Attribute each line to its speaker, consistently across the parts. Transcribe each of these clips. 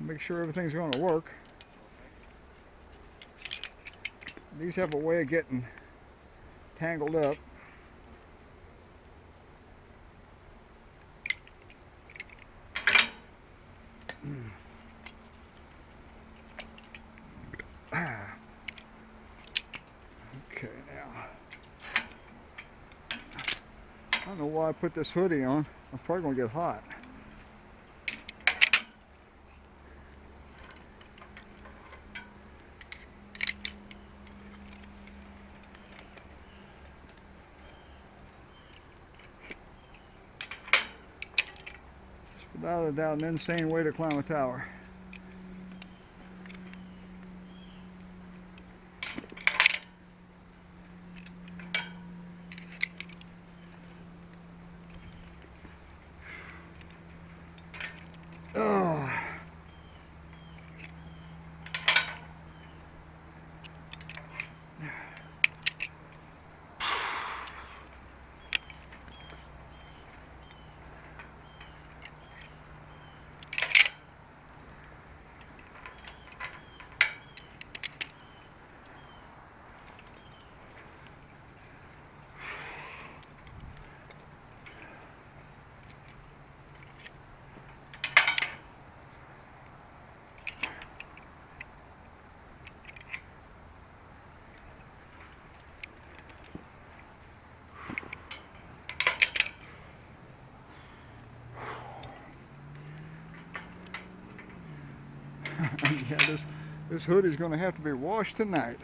Speaker 1: make sure everything's going to work. These have a way of getting tangled up. Okay, now I don't know why I put this hoodie on. I'm probably going to get hot. It's without a doubt an insane way to climb a tower. Oh. Yeah, this hoodie's going to have to be washed tonight.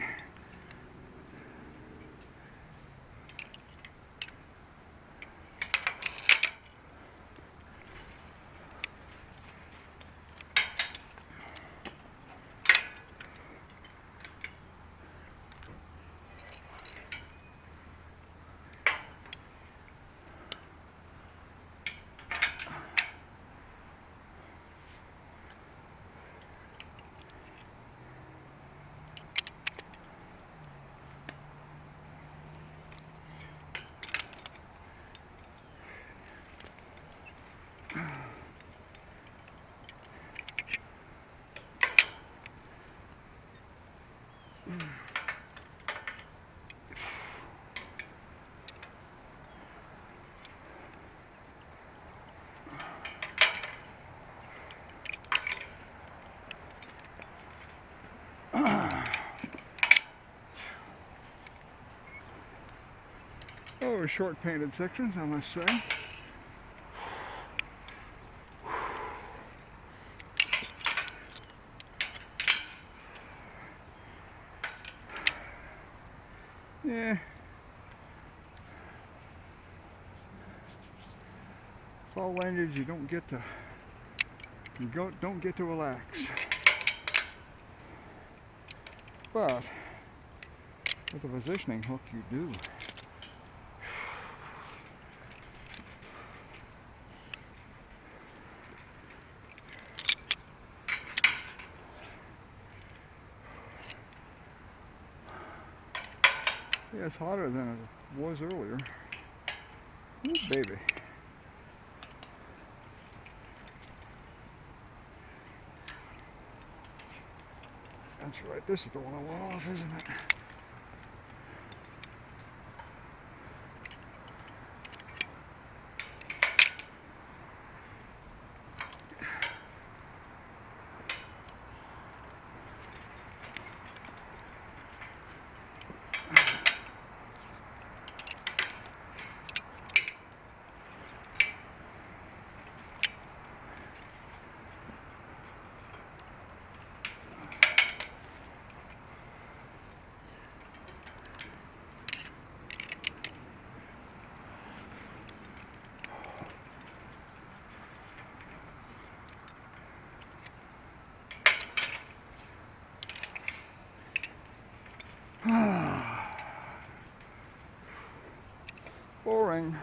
Speaker 1: Oh, short painted sections, I must say. Yeah. Fall lanyards, you don't get to relax. But with a positioning hook, you do. Yeah, it's hotter than it was earlier. Ooh, baby. That's right, this is the one I want off, isn't it? Boring.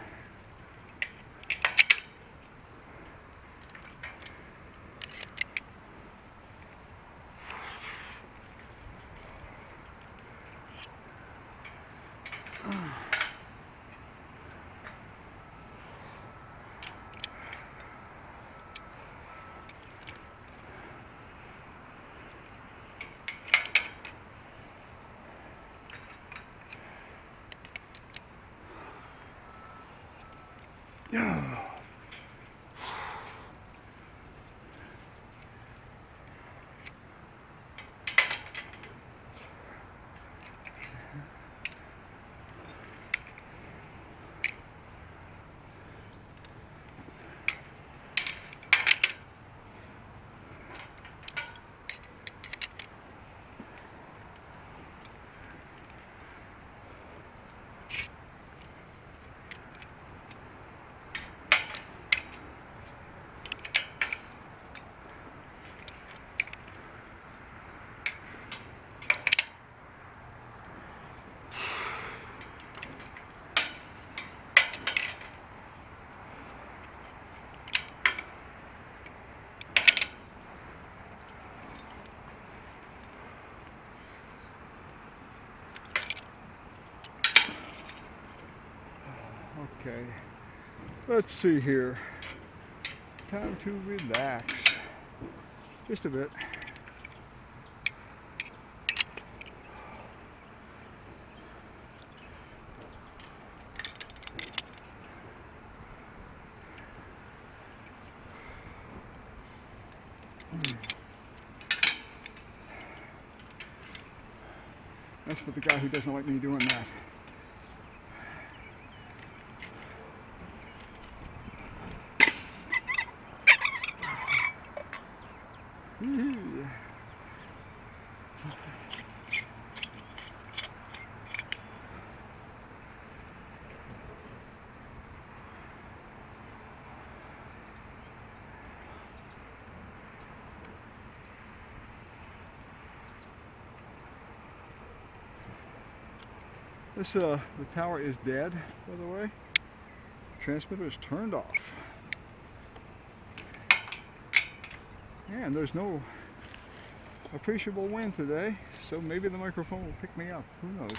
Speaker 1: Yeah. Okay, let's see here. Time to relax. Just a bit. That's for the guy who doesn't like me doing that. The tower is dead, by the way. Transmitter is turned off. And there's no appreciable wind today, so maybe the microphone will pick me up. Who knows?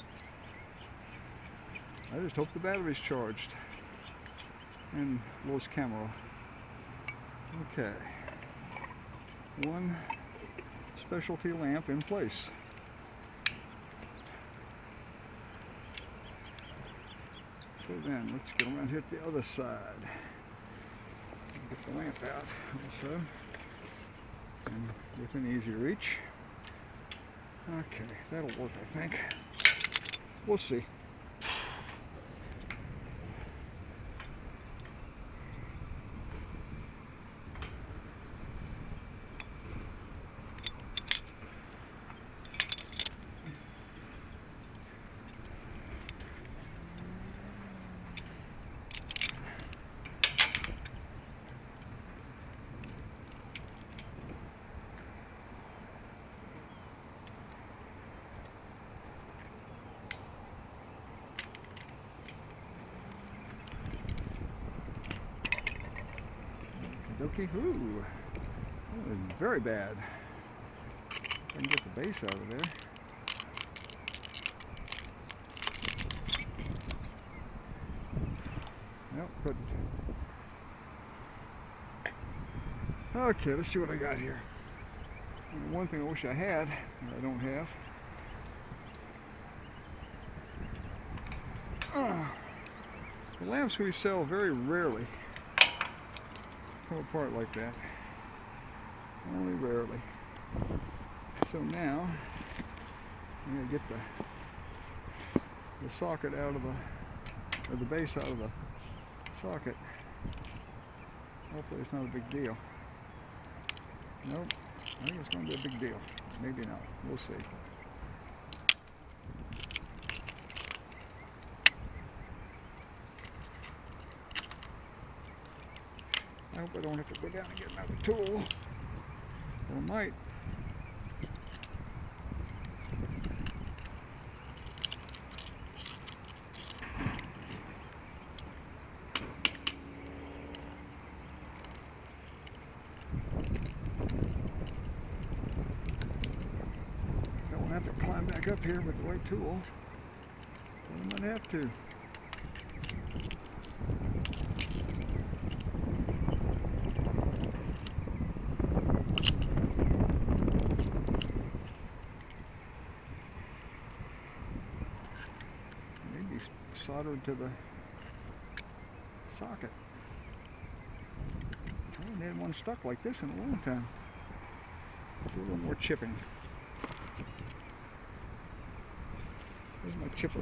Speaker 1: I just hope the battery's charged. And Lowe's camera. Okay. One specialty lamp in place. So then, let's go around here to the other side. Get the lamp out also. And within easy reach. Okay, that'll work, I think. We'll see. Okay, ooh, that was very bad. I can get the base out of there. Nope, couldn't. Okay, let's see what I got here. And one thing I wish I had, that I don't have. The lamps we sell very rarely come apart like that. Only rarely. So now I'm going to get the socket out of or the base out of the socket. Hopefully it's not a big deal. Nope. I think it's going to be a big deal. Maybe not. We'll see. I hope I don't have to go down and get another tool. Or I might. I won't have to climb back up here with the right tool. But I might have to. Soldered to the socket. I haven't had one stuck like this in a long time. Do a little more chipping. Where's my chipper?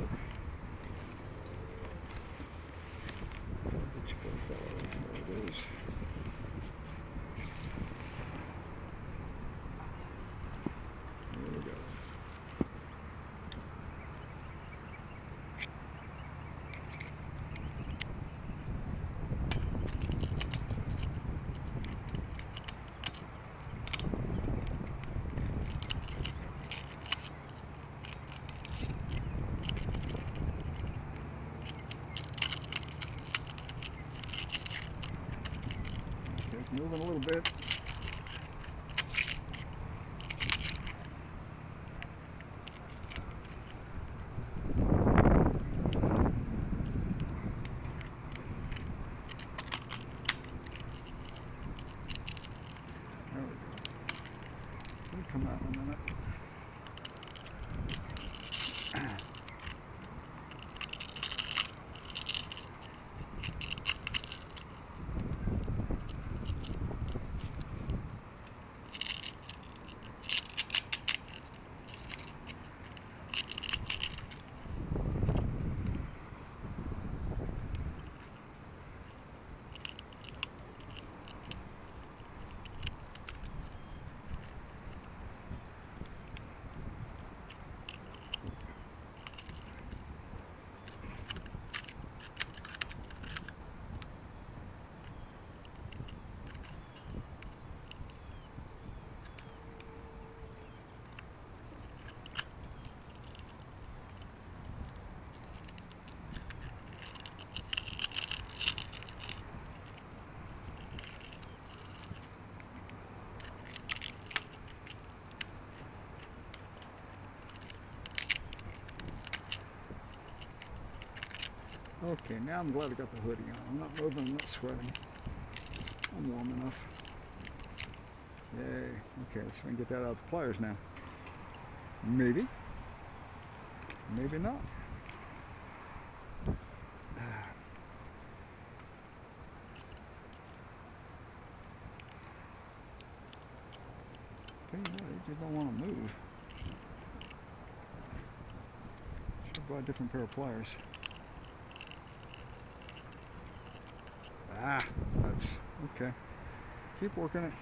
Speaker 1: The chipper fellow. There it is. There we go. Moving a little bit. There we go. It'll come out in a minute. Okay, now I'm glad I got the hoodie on. I'm not moving, I'm not sweating. I'm warm enough. Yay. Okay, so we can get that out of the pliers now. Maybe. Maybe not. Tell you what, you just don't want to move. Should buy a different pair of pliers. Ah, that's okay. Keep working it.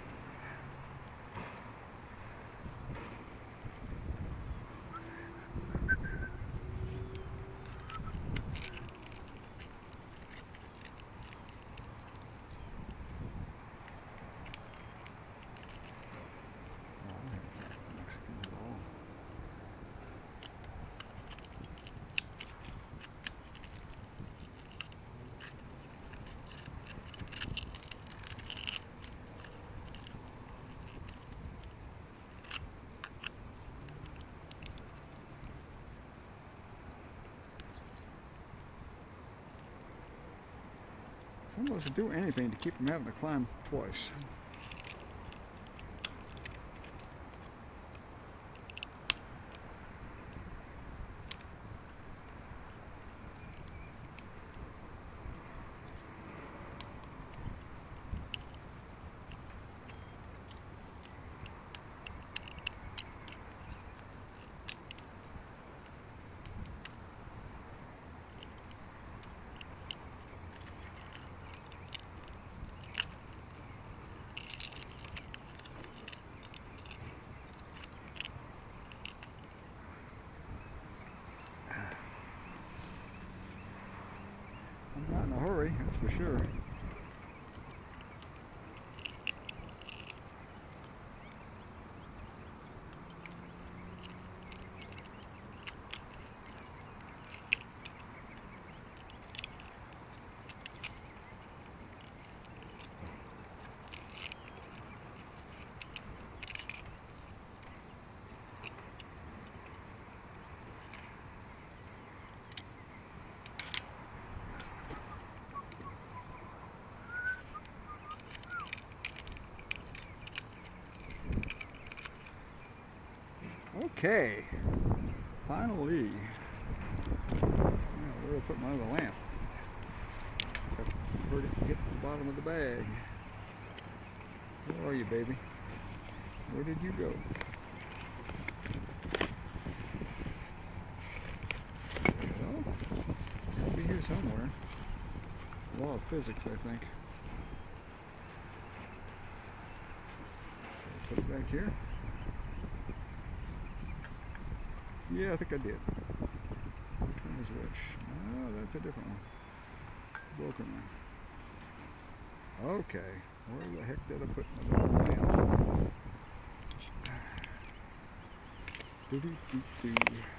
Speaker 1: I'm supposed to do anything to keep from having to climb twice. I'm not in a hurry, that's for sure. Okay, finally. Now, where do I put my other lamp? heard it hit the bottom of the bag. Where are you, baby? Where did you go? Well, it'll be here somewhere. Law of physics, I think. Put it back here. Yeah, I think I did. There's which. Oh, that's a different one. Broken one. Okay. Where the heck did I put my little lamp? Doo-doo-doo-doo.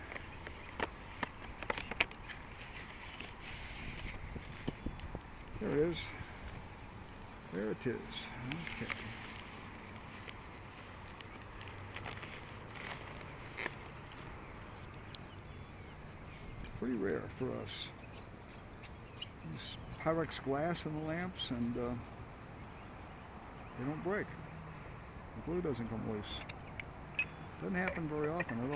Speaker 1: There it is. There it is. Okay. Pretty rare for us. Use Pyrex glass in the lamps, and they don't break. The glue doesn't come loose. Doesn't happen very often at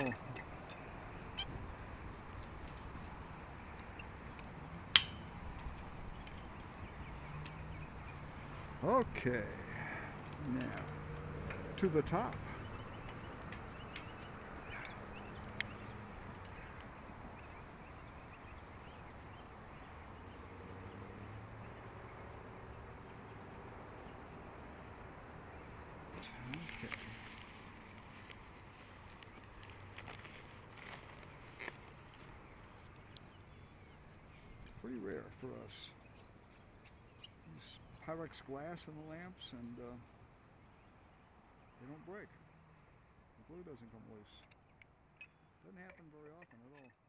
Speaker 1: all. Okay, now to the top. Okay. Pretty rare for us. Use Pyrex glass in the lamps, and they don't break. The glue doesn't come loose. Doesn't happen very often at all.